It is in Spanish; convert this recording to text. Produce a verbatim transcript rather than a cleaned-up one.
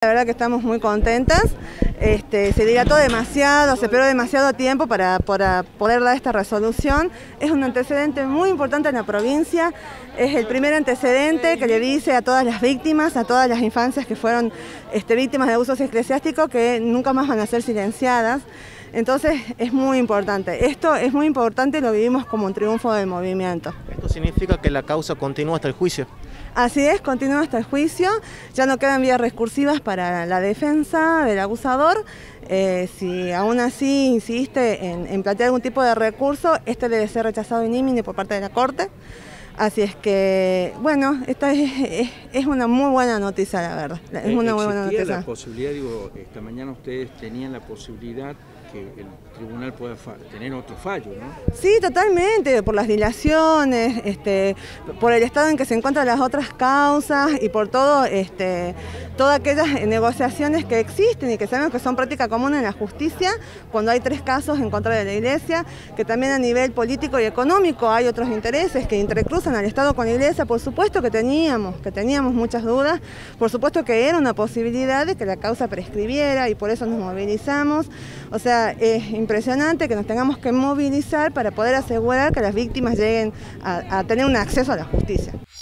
La verdad que estamos muy contentas, este, se dilató demasiado, se esperó demasiado tiempo para, para poder dar esta resolución. Es un antecedente muy importante en la provincia, es el primer antecedente que le dice a todas las víctimas, a todas las infancias que fueron este, víctimas de abusos eclesiásticos que nunca más van a ser silenciadas. Entonces es muy importante, esto es muy importante y lo vivimos como un triunfo del movimiento. ¿Esto significa que la causa continúa hasta el juicio? Así es, continúa hasta el juicio, ya no quedan vías recursivas para la defensa del abusador. Eh, si aún así insiste en, en plantear algún tipo de recurso, este debe ser rechazado in imine por parte de la Corte. Así es que, bueno, esta es, es, es una muy buena noticia, la verdad. Es una muy buena noticia. ¿Existía la posibilidad, digo, esta mañana ustedes tenían la posibilidad que el tribunal pueda tener otro fallo, ¿no? Sí, totalmente, por las dilaciones, este, por el estado en que se encuentran las otras causas y por todo, este, todas aquellas negociaciones que existen y que sabemos que son práctica común en la justicia, cuando hay tres casos en contra de la Iglesia, que también a nivel político y económico hay otros intereses que entrecruzan al Estado con la Iglesia. Por supuesto que teníamos, que teníamos muchas dudas, por supuesto que era una posibilidad de que la causa prescribiera y por eso nos movilizamos. O sea, es impresionante que nos tengamos que movilizar para poder asegurar que las víctimas lleguen a, a tener un acceso a la justicia.